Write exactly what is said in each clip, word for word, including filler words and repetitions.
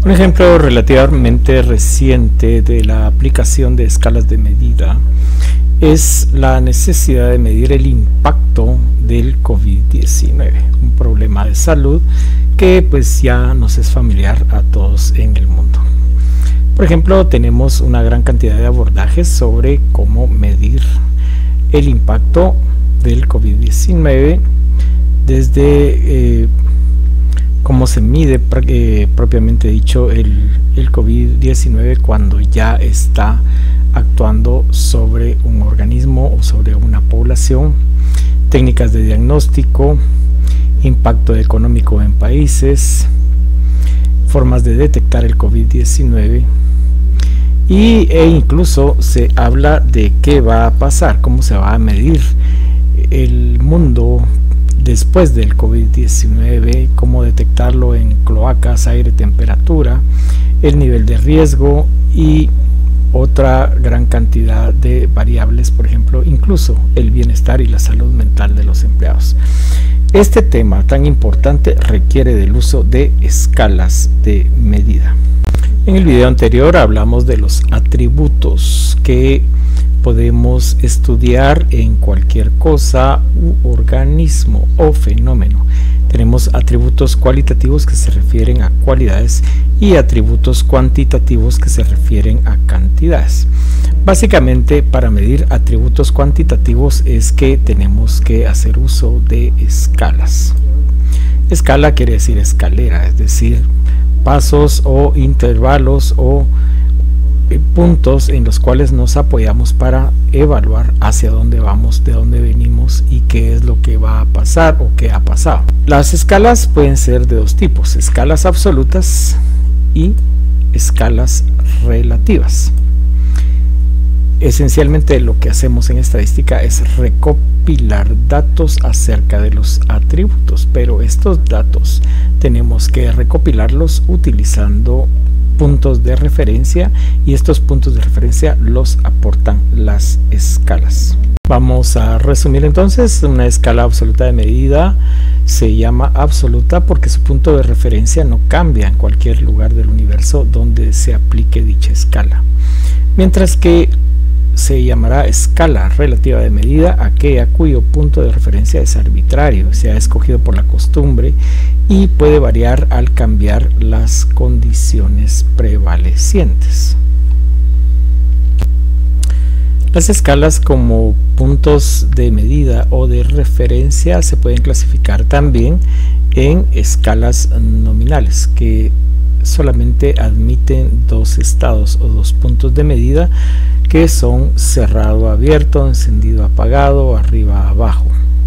Un ejemplo relativamente reciente de la aplicación de escalas de medida es la necesidad de medir el impacto del COVID diecinueve, un problema de salud que pues ya nos es familiar a todos en el mundo. Por ejemplo, tenemos una gran cantidad de abordajes sobre cómo medir el impacto del COVID diecinueve, desde eh, cómo se mide eh, propiamente dicho el, el COVID diecinueve cuando ya está actuando sobre un organismo o sobre una población, técnicas de diagnóstico, impacto económico en países, formas de detectar el COVID diecinueve y, e incluso se habla de qué va a pasar, cómo se va a medir el mundo después del COVID diecinueve, cómo detectarlo en cloacas, aire, temperatura, el nivel de riesgo y otra gran cantidad de variables, por ejemplo, incluso el bienestar y la salud mental de los empleados. Este tema tan importante requiere del uso de escalas de medida. En el video anterior hablamos de los atributos que podemos estudiar en cualquier cosa u organismo o fenómeno. Tenemos atributos cualitativos que se refieren a cualidades y atributos cuantitativos que se refieren a cantidades. Básicamente, para medir atributos cuantitativos es que tenemos que hacer uso de escalas. Escala quiere decir escalera, es decir, pasos o intervalos o puntos en los cuales nos apoyamos para evaluar hacia dónde vamos, de dónde venimos y qué es lo que va a pasar o qué ha pasado. Las escalas pueden ser de dos tipos: escalas absolutas y escalas relativas. Esencialmente lo que hacemos en estadística es recopilar datos acerca de los atributos, pero estos datos tenemos que recopilarlos utilizando puntos de referencia, y estos puntos de referencia los aportan las escalas. Vamos a resumir entonces. Una escala absoluta de medida se llama absoluta porque su punto de referencia no cambia en cualquier lugar del universo donde se aplique dicha escala, mientras que se llamará escala relativa de medida aquella cuyo punto de referencia es arbitrario, se ha escogido por la costumbre y puede variar al cambiar las condiciones prevalecientes. Las escalas como puntos de medida o de referencia se pueden clasificar también en escalas nominales, que solamente admiten dos estados o dos puntos de medida, que son cerrado abierto, encendido apagado, arriba abajo.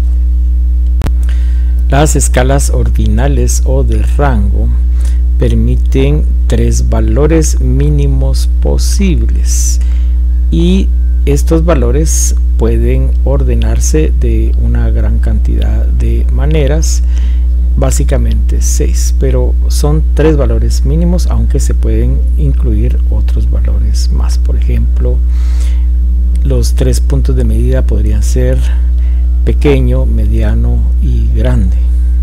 Las escalas ordinales o de rango permiten tres valores mínimos posibles, y estos valores pueden ordenarse de una gran cantidad de maneras, básicamente seis, pero son tres valores mínimos, aunque se pueden incluir otros valores más. Por ejemplo, los tres puntos de medida podrían ser pequeño, mediano y grande.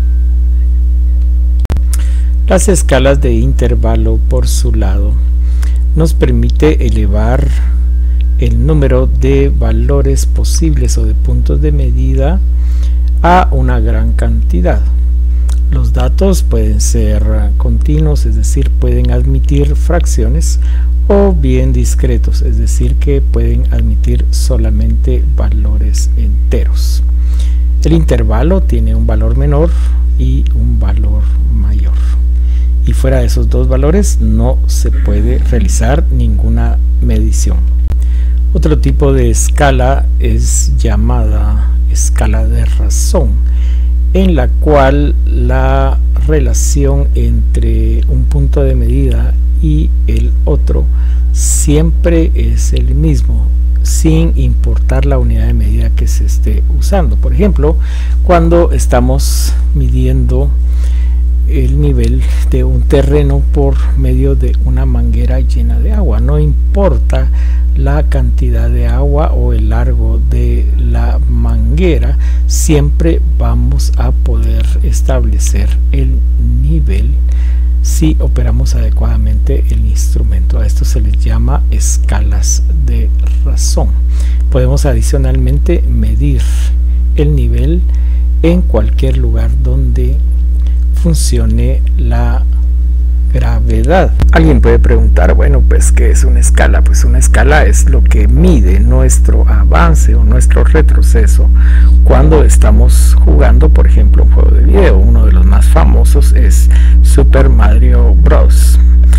Las escalas de intervalo, por su lado, nos permite elevar el número de valores posibles o de puntos de medida a una gran cantidad. Los datos pueden ser continuos, es decir, pueden admitir fracciones, o bien discretos, es decir, que pueden admitir solamente valores enteros. El intervalo tiene un valor menor y un valor mayor, y fuera de esos dos valores no se puede realizar ninguna medición. Otro tipo de escala es llamada escala de razón, en la cual la relación entre un punto de medida y el otro siempre es el mismo, sin importar la unidad de medida que se esté usando. Por ejemplo, cuando estamos midiendo el nivel de un terreno por medio de una manguera llena de agua, no importa la cantidad de agua o el largo de la manguera, siempre vamos a poder establecer el nivel si operamos adecuadamente el instrumento. A esto se les llama escalas de razón. Podemos adicionalmente medir el nivel en cualquier lugar donde funcione la gravedad. Alguien puede preguntar, bueno, pues ¿qué es una escala? Pues una escala es lo que mide nuestro avance o nuestro retroceso cuando estamos jugando, por ejemplo, un juego de video. Uno de los más famosos es Super Mario Bros.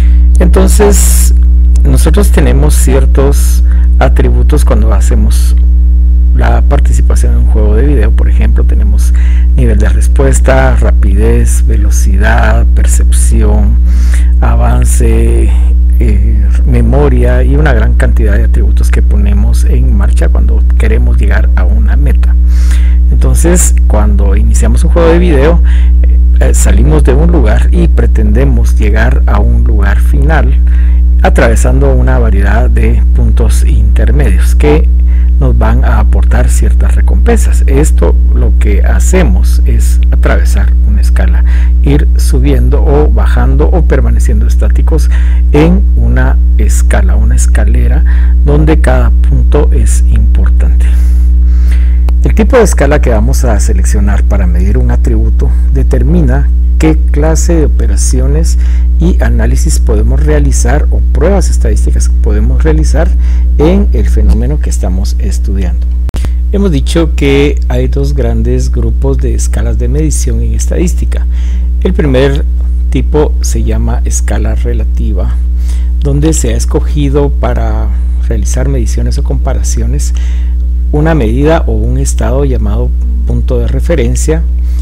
Entonces nosotros tenemos ciertos atributos cuando hacemos la participación en un juego de video. Por ejemplo, tenemos nivel de respuesta, rapidez, velocidad, percepción, avance, eh, memoria y una gran cantidad de atributos que ponemos en marcha cuando queremos llegar a una meta. Entonces, cuando iniciamos un juego de video, eh, salimos de un lugar y pretendemos llegar a un lugar final atravesando una variedad de puntos intermedios que nos van a aportar ciertas recompensas. Esto lo que hacemos es atravesar una escala, ir subiendo o bajando o permaneciendo estáticos en una escala, una escalera donde cada punto es importante. El tipo de escala que vamos a seleccionar para medir un atributo determina qué clase de operaciones y análisis podemos realizar o pruebas estadísticas que podemos realizar en el fenómeno que estamos estudiando. Hemos dicho que hay dos grandes grupos de escalas de medición en estadística. El primer tipo se llama escala relativa, donde se ha escogido para realizar mediciones o comparaciones una medida o un estado llamado punto de referencia,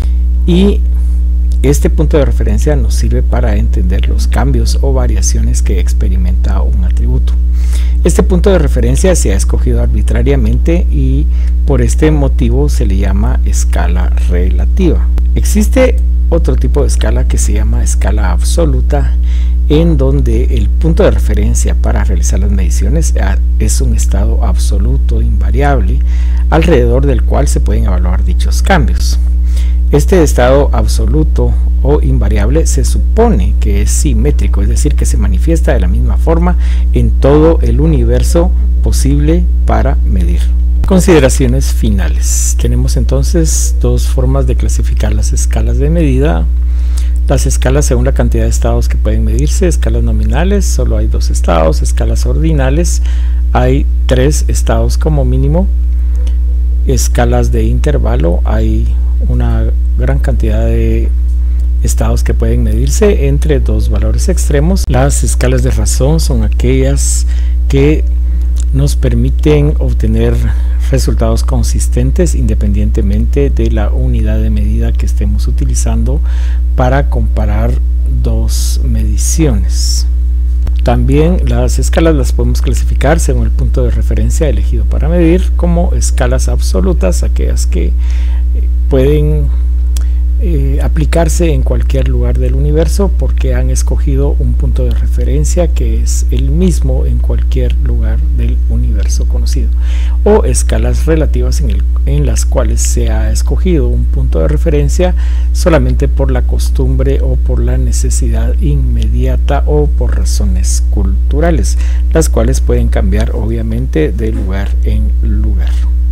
y este punto de referencia nos sirve para entender los cambios o variaciones que experimenta un atributo. Este punto de referencia se ha escogido arbitrariamente y por este motivo se le llama escala relativa. Existe otro tipo de escala que se llama escala absoluta, en donde el punto de referencia para realizar las mediciones es un estado absoluto invariable alrededor del cual se pueden evaluar dichos cambios. Este estado absoluto o invariable se supone que es simétrico, es decir, que se manifiesta de la misma forma en todo el universo posible para medir. Consideraciones finales. Tenemos entonces dos formas de clasificar las escalas de medida. Las escalas según la cantidad de estados que pueden medirse: escalas nominales, solo hay dos estados; escalas ordinales, hay tres estados como mínimo; escalas de intervalo, hay una gran cantidad de estados que pueden medirse entre dos valores extremos. Las escalas de razón son aquellas que nos permiten obtener resultados consistentes independientemente de la unidad de medida que estemos utilizando para comparar dos mediciones. También las escalas las podemos clasificar según el punto de referencia elegido para medir como escalas absolutas, aquellas que pueden eh, aplicarse en cualquier lugar del universo porque han escogido un punto de referencia que es el mismo en cualquier lugar del universo conocido, o escalas relativas en, el, en las cuales se ha escogido un punto de referencia solamente por la costumbre o por la necesidad inmediata o por razones culturales, las cuales pueden cambiar obviamente de lugar en lugar.